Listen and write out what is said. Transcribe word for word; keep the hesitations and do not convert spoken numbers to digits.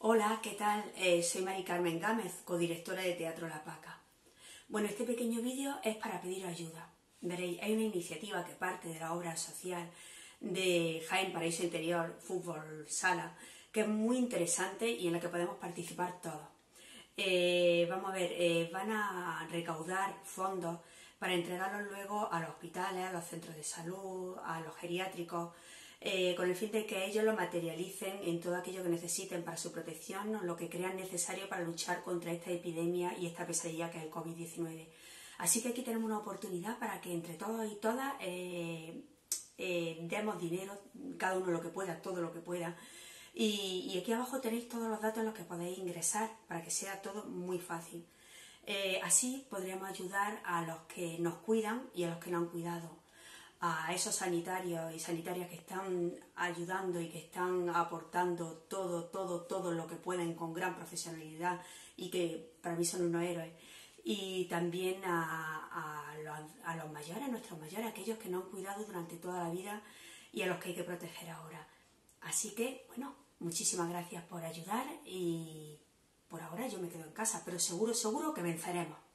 Hola, ¿qué tal? Eh, soy Mari Carmen Gámez, codirectora de Teatro La Paca. Bueno, este pequeño vídeo es para pedir ayuda. Veréis, hay una iniciativa que parte de la obra social de Jaén Paraíso Interior Fútbol Sala, que es muy interesante y en la que podemos participar todos. Eh, vamos a ver, eh, van a recaudar fondos para entregarlos luego a los hospitales, a los centros de salud, a los geriátricos, eh, con el fin de que ellos lo materialicen en todo aquello que necesiten para su protección o lo que crean necesario para luchar contra esta epidemia y esta pesadilla que es el COVID diecinueve. Así que aquí tenemos una oportunidad para que entre todos y todas eh, eh, demos dinero, cada uno lo que pueda, todo lo que pueda. Y, y aquí abajo tenéis todos los datos en los que podéis ingresar para que sea todo muy fácil. Eh, así podríamos ayudar a los que nos cuidan y a los que no han cuidado, a esos sanitarios y sanitarias que están ayudando y que están aportando todo, todo, todo lo que pueden con gran profesionalidad y que para mí son unos héroes. Y también a, a, los, a los mayores, a nuestros mayores, aquellos que no han cuidado durante toda la vida y a los que hay que proteger ahora. Así que, bueno, muchísimas gracias por ayudar y por ahora yo me quedo en casa, pero seguro, seguro que venceremos.